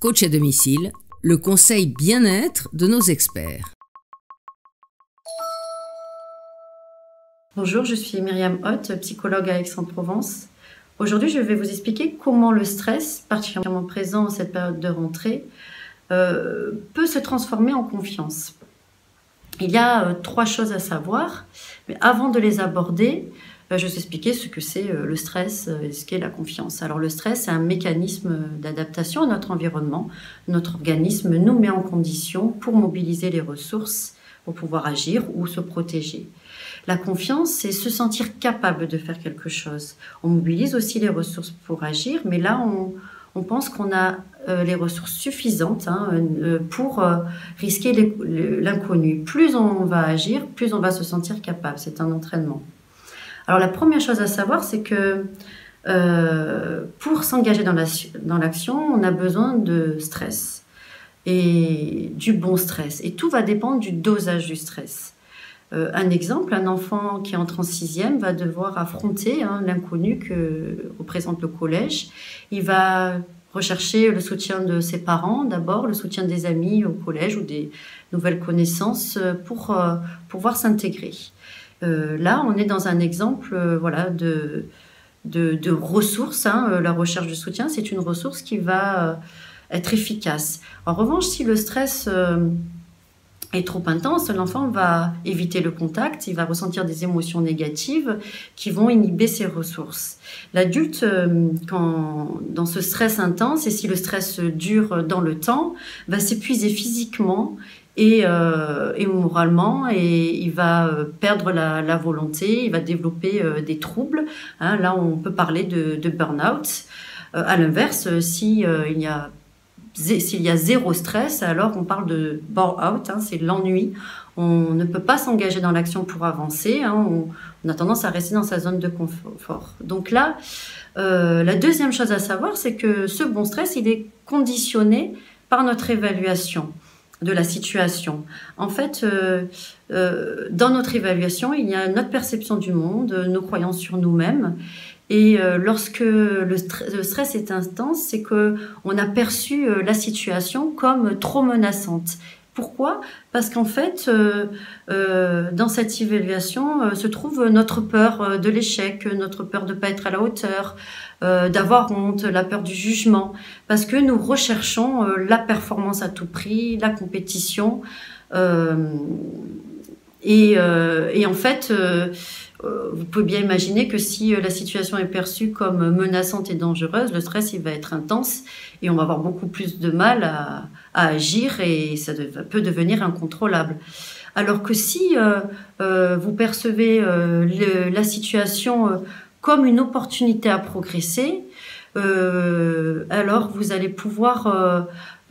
Coach à domicile, le conseil bien-être de nos experts. Bonjour, je suis Myriam Hoth, psychologue à Aix-en-Provence. Aujourd'hui, je vais vous expliquer comment le stress, particulièrement présent en cette période de rentrée, peut se transformer en confiance. Il y a 3 choses à savoir, mais avant de les aborder, je vais vous expliquer ce que c'est le stress et ce qu'est la confiance. Alors le stress, c'est un mécanisme d'adaptation à notre environnement. Notre organisme nous met en condition pour mobiliser les ressources pour pouvoir agir ou se protéger. La confiance, c'est se sentir capable de faire quelque chose. On mobilise aussi les ressources pour agir, mais là, on pense qu'on a les ressources suffisantes pour risquer l'inconnu. Plus on va agir, plus on va se sentir capable. C'est un entraînement. Alors la première chose à savoir, c'est que pour s'engager dans l'action, on a besoin de stress et du bon stress. Et tout va dépendre du dosage du stress. Un exemple, un enfant qui entre en 6e va devoir affronter l'inconnu que représente le collège. Il va rechercher le soutien de ses parents d'abord, le soutien des amis au collège ou des nouvelles connaissances pour pouvoir s'intégrer. Là, on est dans un exemple de ressources. La recherche de soutien, c'est une ressource qui va être efficace. En revanche, si le stress est trop intense, l'enfant va éviter le contact, il va ressentir des émotions négatives qui vont inhiber ses ressources. L'adulte, dans ce stress intense, et si le stress dure dans le temps, va s'épuiser physiquement et moralement, et il va perdre la volonté, il va développer des troubles. Là, on peut parler de burn-out. À l'inverse, s'il y a 0 stress, alors on parle de bore-out, c'est l'ennui. On ne peut pas s'engager dans l'action pour avancer, on a tendance à rester dans sa zone de confort. Donc là, la deuxième chose à savoir, c'est que ce bon stress, il est conditionné par notre évaluation de la situation. En fait, dans notre évaluation, il y a notre perception du monde, nos croyances sur nous-mêmes. Et lorsque le stress est intense, c'est qu'on a perçu la situation comme trop menaçante. Pourquoi ? Parce qu'en fait, dans cette évaluation se trouve notre peur de l'échec, notre peur de ne pas être à la hauteur, d'avoir honte, la peur du jugement, parce que nous recherchons la performance à tout prix, la compétition. Et en fait, vous pouvez bien imaginer que si la situation est perçue comme menaçante et dangereuse, le stress il va être intense et on va avoir beaucoup plus de mal à agir et ça peut devenir incontrôlable. Alors que si vous percevez la situation comme une opportunité à progresser, alors vous allez pouvoir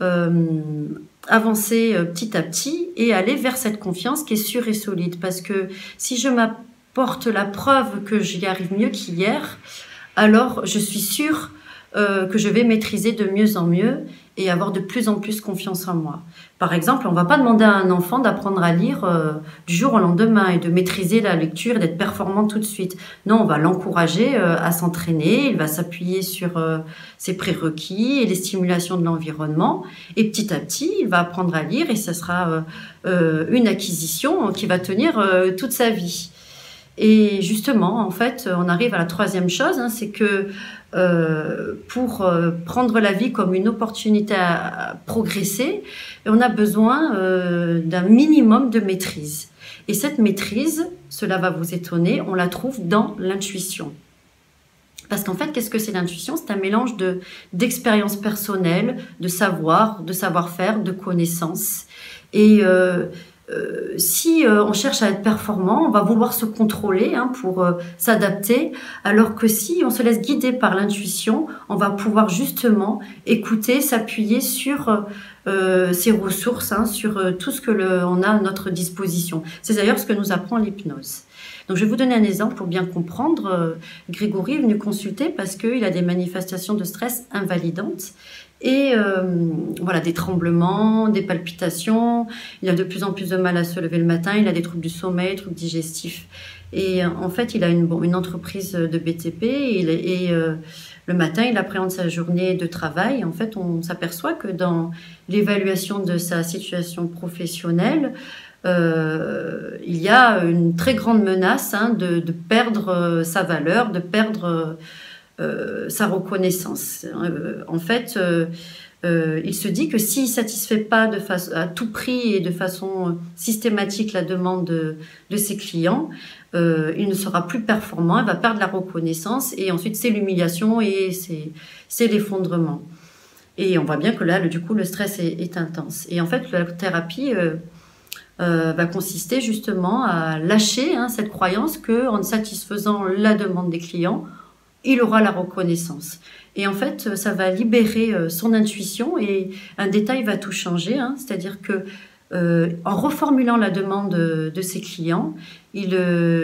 avancer petit à petit et aller vers cette confiance qui est sûre et solide. Parce que si je m'apporte la preuve que j'y arrive mieux qu'hier, alors je suis sûre que je vais maîtriser de mieux en mieux et avoir de plus en plus confiance en moi. Par exemple, on ne va pas demander à un enfant d'apprendre à lire du jour au lendemain et de maîtriser la lecture et d'être performant tout de suite. Non, on va l'encourager à s'entraîner, il va s'appuyer sur ses prérequis et les stimulations de l'environnement. Et petit à petit, il va apprendre à lire et ça sera une acquisition qui va tenir toute sa vie. Et justement, en fait, on arrive à la 3e chose, c'est que pour prendre la vie comme une opportunité à progresser, on a besoin d'un minimum de maîtrise. Et cette maîtrise, cela va vous étonner, on la trouve dans l'intuition. Parce qu'en fait, qu'est-ce que c'est l'intuition ? C'est un mélange d'expérience personnelle, de savoir, de savoir-faire, de connaissances. Et si on cherche à être performant, on va vouloir se contrôler pour s'adapter, alors que si on se laisse guider par l'intuition, on va pouvoir justement écouter, s'appuyer sur ses ressources, sur tout ce que on a à notre disposition. C'est d'ailleurs ce que nous apprend l'hypnose. Donc je vais vous donner un exemple pour bien comprendre. Grégory est venu consulter parce qu'il a des manifestations de stress invalidantes. Et des tremblements, des palpitations, il a de plus en plus de mal à se lever le matin, il a des troubles du sommeil, troubles digestifs. Et en fait, il a une entreprise de BTP le matin, il appréhende sa journée de travail. En fait, on s'aperçoit que dans l'évaluation de sa situation professionnelle, il y a une très grande menace de perdre sa valeur, de perdre sa reconnaissance. En fait, il se dit que s'il ne satisfait pas à tout prix et de façon systématique la demande de ses clients, il ne sera plus performant, il va perdre la reconnaissance et ensuite c'est l'humiliation et c'est l'effondrement. Et on voit bien que là, du coup, le stress est intense. Et en fait, la thérapie va consister justement à lâcher cette croyance qu'en satisfaisant la demande des clients, il aura la reconnaissance. Et en fait, ça va libérer son intuition et un détail va tout changer. C'est-à-dire que en reformulant la demande de ses clients, il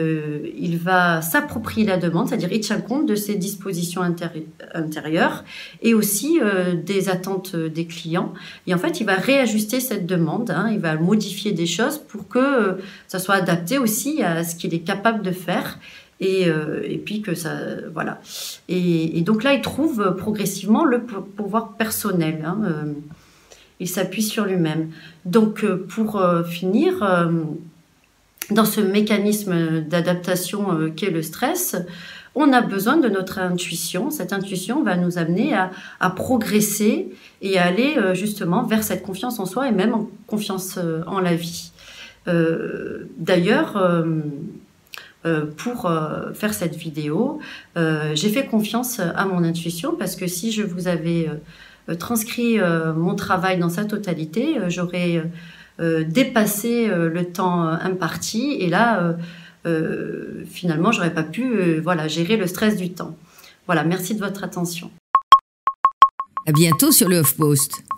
va s'approprier la demande, c'est-à-dire il tient compte de ses dispositions intérieures et aussi des attentes des clients. Et en fait, il va réajuster cette demande, il va modifier des choses pour que ça soit adapté aussi à ce qu'il est capable de faire. Et puis que ça, voilà. Et donc là, il trouve progressivement le pouvoir personnel. Il s'appuie sur lui-même. Donc, pour finir, dans ce mécanisme d'adaptation qu'est le stress, on a besoin de notre intuition. Cette intuition va nous amener à progresser et à aller justement vers cette confiance en soi et même en confiance en la vie. D'ailleurs, pour faire cette vidéo, j'ai fait confiance à mon intuition parce que si je vous avais transcrit mon travail dans sa totalité, j'aurais dépassé le temps imparti et là, finalement, j'aurais pas pu gérer le stress du temps. Voilà, merci de votre attention. À bientôt sur le HuffPost.